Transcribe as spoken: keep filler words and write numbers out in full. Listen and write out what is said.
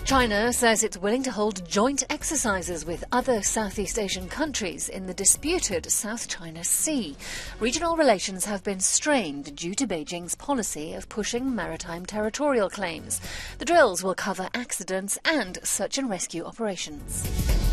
China says it's willing to hold joint exercises with other Southeast Asian countries in the disputed South China Sea. Regional relations have been strained due to Beijing's policy of pushing maritime territorial claims. The drills will cover accidents and search and rescue operations.